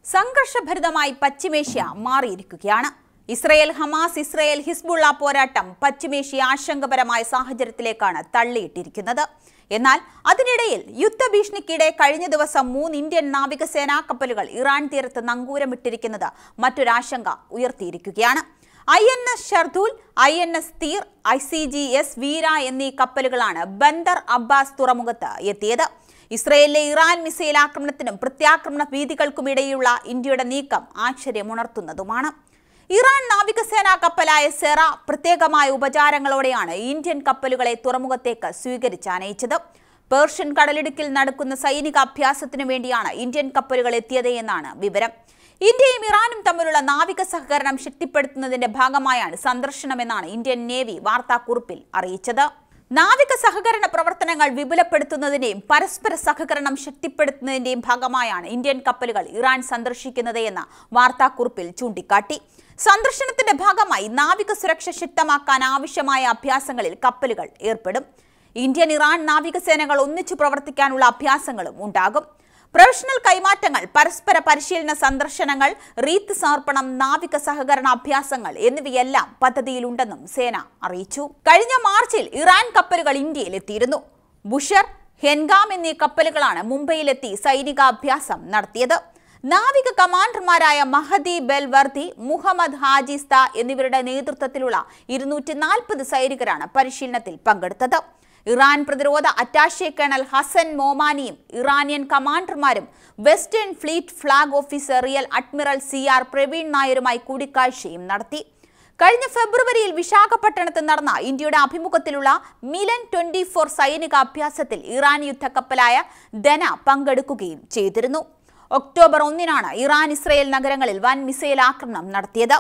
സംഘർഷഭരിതമായി പശ്ചിമേഷ്യ മാറിയിരിക്കുകയാണ്. Israel Hamas, Israel Hezbollah പോരാട്ടം പശ്ചിമേഷ്യ ആശങ്കപരമായ സാഹചര്യത്തിലേക്കാണ് തള്ളിയിട്ടിരിക്കുന്നത്. എന്നാൽ അതിനിടയിൽ യുദ്ധഭീഷണിക്കിടെ കഴിഞ്ഞ ദിവസം 3 ഇന്ത്യൻ നാവികസേനാ കപ്പലുകൾ ഇറാൻ തീരത്ത് നങ്കൂരമിട്ടിരിക്കുന്നത് മറ്റൊരാശങ്ക ഉയർത്തിയിരിക്കുകയാണ്. INS ഷർദൂൽ, INS തീർ, ICGS വീര എന്നീ കപ്പലുകളാണ് ബന്ദർ അബ്ബാസ് തുറമുഖത്ത് എത്തിയത്. ഇസ്രയേലിലെ ഇറാൻ മിസൈൽ ആക്രമണത്തിനും പ്രത്യാക്രമണ ഭീതികൾക്കുമിടയിലുള്ള ഇന്ത്യയുടെ നീക്കം ആശ്ചര്യമുണർത്തുന്നതുമാണ്. ഇറാൻ നാവികസേനാ കപ്പലായ സെറ പ്രത്യേകമായ ഉപചാരങ്ങളോടെയാണ് ഇന്ത്യൻ കപ്പലുകളെ തുറമുഖത്തേക്ക് സ്വീകരിച്ചാനയിച്ചത്. പേർഷ്യൻ കടലിടുക്കിൽ നടക്കുന്ന സൈനിക അഭ്യാസത്തിനു വേണ്ടിയാണ് ഇന്ത്യൻ കപ്പലുകൾ എത്തിയത് എന്നാണ് വിവരം. ഇന്ത്യയും ഇറാനും തമ്മിലുള്ള നാവിക സഹകരണം ശക്തിപ്പെടുത്തുന്നതിന്റെ ഭാഗമായാണ് സന്ദർശനമെന്നാണ് ഇന്ത്യൻ നേവി വാർത്താക്കുറിപ്പിൽ അറിയിച്ചത്. നാവിക സഹകരണ പ്രവർത്തനങ്ങൾ വിപുലപ്പെടുത്തുന്നതിന്റെയും പരസ്പര സഹകരണം ശക്തിപ്പെടുത്തുന്നതിന്റെയും ഭാഗമായാണ് ഇന്ത്യൻ കപ്പലുകൾ ഇറാൻ സന്ദർശിക്കുന്നത് എന്ന വാർത്താക്കുറിപ്പിൽ ചൂണ്ടിക്കാട്ടി. സന്ദർശനത്തിന്റെ ഭാഗമായി നാവിക സുരക്ഷ ശക്തമാക്കാൻ ആവശ്യമായ അഭ്യാസങ്ങളിൽ കപ്പലുകൾ ഏർപ്പെടും. ഇന്ത്യൻ ഇറാൻ നാവികസേനകൾ ഒന്നിച്ചു പ്രവർത്തിക്കാനുള്ള അഭ്യാസങ്ങളും ഉണ്ടാകും. പ്രൊഫഷണൽ കൈമാറ്റങ്ങൾ, പരസ്പര പരിശീലന സന്ദർശനങ്ങൾ, റീത്ത് സമർപ്പണം, നാവിക സഹകരണ അഭ്യാസങ്ങൾ എന്നിവയെല്ലാം പദ്ധതിയിലുണ്ടെന്നും സേന അറിയിച്ചു. കഴിഞ്ഞ മാർച്ചിൽ ഇറാൻ കപ്പലുകൾ ഇന്ത്യയിലെത്തിയിരുന്നു. ബുഷർ, ഹെൻഗാം എന്നീ കപ്പലുകളാണ് മുംബൈയിലെത്തി സൈനികാഭ്യാസം നടത്തിയത്. നാവിക കമാൻഡർമാരായ മഹദി ബെൽവർദി, മുഹമ്മദ് ഹാജിസ്ത എന്നിവരുടെ നേതൃത്വത്തിലുള്ള 240 സൈനികരാണ് പരിശീലനത്തിൽ പങ്കെടുത്തത്. ഇറാൻ പ്രതിരോധ അറ്റാഷെ കേണൽ ഹസൻ മോമാനിയും ഇറാനിയൻ കമാൻഡർമാരും western fleet flag officer rear admiral CR Praveen നായരുമായി കൂടിക്കാഴ്ചയും നടത്തി. കഴിഞ്ഞ ഫെബ്രുവരിയിൽ വിശാഖപട്ടണത്ത് നടന്ന ഇന്ത്യയുടെ ആഭിമുഖ്യത്തിലുള്ള മിലൻ 24 സൈനിക അഭ്യാസത്തിൽ ഇറാൻ യുദ്ധക്കപ്പലായ ദന പങ്കെടുക്കുകയും ചെയ്തിരുന്നു. ഒക്ടോബർ 1-നാണ് ഇറാൻ ഇസ്രയേൽ നഗരങ്ങളിൽ വൻ മിസൈൽ ആക്രമണം നടത്തിയത്.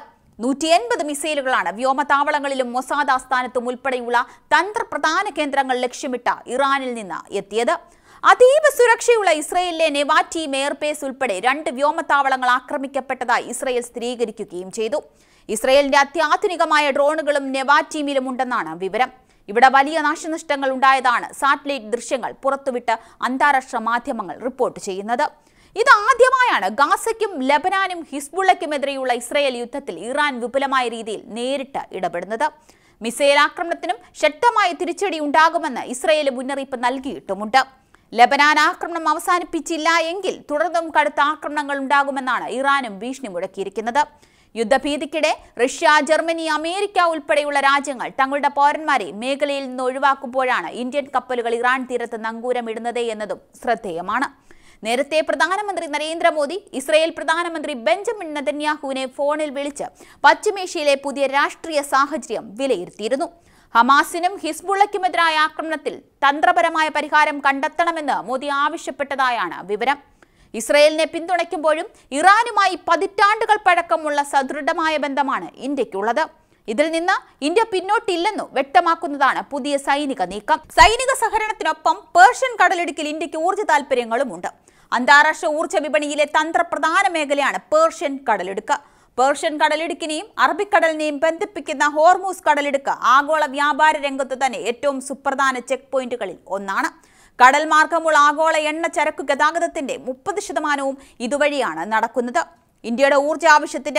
180 മിസൈലുകളാണ് വ്യോമതാവളങ്ങളിലും മൊസാദ് ആസ്ഥാനത്തും ഉൾപ്പെടെയുള്ള തന്ത്രപ്രധാന കേന്ദ്രങ്ങൾ ലക്ഷ്യമിട്ട ഇറാനിൽ നിന്ന് എത്തിയത്. അതീവ സുരക്ഷയുള്ള ഇസ്രയേലിലെ നെവാറ്റീം എയർബേസ് ഉൾപ്പെടെ 2 വ്യോമതാവളങ്ങൾ ആക്രമിക്കപ്പെട്ടതായി ഇസ്രയേൽ സ്ഥിരീകരിക്കുകയും ചെയ്തു. ഇസ്രയേലിന്റെ അത്യാധുനികമായ ഡ്രോണുകളും നെവാറ്റീമിലും ഉണ്ടെന്നാണ് വിവരം. ഇവിടെ വലിയ നാശനഷ്ടങ്ങൾ ഉണ്ടായതാണ് സാറ്റലൈറ്റ് ദൃശ്യങ്ങൾ പുറത്തുവിട്ട് അന്താരാഷ്ട്ര മാധ്യമങ്ങൾ റിപ്പോർട്ട് ചെയ്യുന്നത്. ഇതാദ്യമായാണ് ഗാസയ്ക്കും ലബനാനും ഹിസ്ബുള്ളയ്ക്കുമെതിരെയുള്ള ഇസ്രയേൽ യുദ്ധത്തിൽ ഇറാൻ വിപുലമായ രീതിയിൽ നേരിട്ട് ഇടപെടുന്നത്. മിസൈൽ ആക്രമണത്തിനും ശക്തമായ തിരിച്ചടി ഉണ്ടാകുമെന്ന് ഇസ്രയേൽ മുന്നറിയിപ്പ് നൽകിയിട്ടുമുണ്ട്. ലബനാൻ ആക്രമണം അവസാനിപ്പിച്ചില്ല എങ്കിൽ തുടർന്നും കടുത്ത ആക്രമണങ്ങൾ ഉണ്ടാകുമെന്നാണ് ഇറാനും ഭീഷണി മുഴക്കിയിരിക്കുന്നത്. യുദ്ധഭീതിക്കിടെ റഷ്യ, ജർമ്മനി, അമേരിക്ക ഉൾപ്പെടെയുള്ള രാജ്യങ്ങൾ തങ്ങളുടെ പൗരന്മാരെ മേഖലയിൽ നിന്ന് ഒഴിവാക്കുമ്പോഴാണ് ഇന്ത്യൻ കപ്പലുകൾ ഇറാൻ തീരത്ത് നങ്കൂരമിടുന്നത് എന്നതും ശ്രദ്ധേയമാണ്. നേരത്തെ പ്രധാനമന്ത്രി നരേന്ദ്രമോദി ഇസ്രയേൽ പ്രധാനമന്ത്രി ബെഞ്ചമിൻ നെതന്യാഹുവിനെ ഫോണിൽ വിളിച്ച് പശ്ചിമേഷ്യയിലെ പുതിയ രാഷ്ട്രീയ സാഹചര്യം വിലയിരുത്തിയിരുന്നു. ഹമാസിനും ഹിസ്ബുള്ളയ്ക്കുമെതിരായ ആക്രമണത്തിൽ തന്ത്രപരമായ പരിഹാരം കണ്ടെത്തണമെന്ന് മോദി ആവശ്യപ്പെട്ടതായാണ് വിവരം. ഇസ്രയേലിനെ പിന്തുണയ്ക്കുമ്പോഴും ഇറാനുമായി പതിറ്റാണ്ടുകൾ പഴക്കമുള്ള സദൃഢമായ ബന്ധമാണ് ഇന്ത്യക്കുള്ളത്. ഇതിൽ നിന്ന് ഇന്ത്യ പിന്നോട്ടില്ലെന്നു വ്യക്തമാക്കുന്നതാണ് പുതിയ സൈനിക നീക്കം. സൈനിക സഹകരണത്തിനൊപ്പം പേർഷ്യൻ കടലിടുക്കിൽ ഇന്ത്യക്ക് ഊർജ്ജ താൽപര്യങ്ങളുമുണ്ട്. അന്താരാഷ്ട്ര ഊർജ്ജ വിപണിയിലെ തന്ത്രപ്രധാന മേഖലയാണ് പേർഷ്യൻ കടലിടുക്ക്. പേർഷ്യൻ കടലിടുക്കിനെയും അറബിക്കടലിനെയും ബന്ധിപ്പിക്കുന്ന ഹോർമൂസ് കടലിടുക്ക് ആഗോള വ്യാപാര രംഗത്ത് തന്നെ ഏറ്റവും സുപ്രധാന ചെക്ക് പോയിന്റുകളിൽ ഒന്നാണ്. കടൽ മാർഗമുള്ള ആഗോള എണ്ണ ചരക്കു ഗതാഗതത്തിന്റെ 30% ഇതുവഴിയാണ് നടക്കുന്നത്. ഇന്ത്യയുടെ ഊർജ്ജ ആവശ്യത്തിന്റെ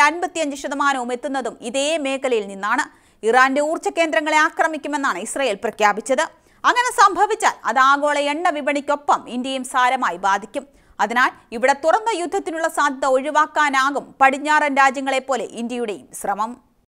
55% എത്തുന്നതും ഇതേ മേഖലയിൽ നിന്നാണ്. ഇറാന്റെ ഊർജ്ജ കേന്ദ്രങ്ങളെ ആക്രമിക്കുമെന്നാണ് ഇസ്രയേൽ പ്രഖ്യാപിച്ചത്. അങ്ങനെ സംഭവിച്ചാൽ അത് ആഗോള എണ്ണ വിപണിക്കൊപ്പം ഇന്ത്യയും സാരമായി ബാധിക്കും. അതിനാൽ ഇവിടെ തുറന്ന യുദ്ധത്തിനുള്ള സാധ്യത ഒഴിവാക്കാനാകും പടിഞ്ഞാറൻ രാജ്യങ്ങളെപ്പോലെ ഇന്ത്യയുടെയും ശ്രമം.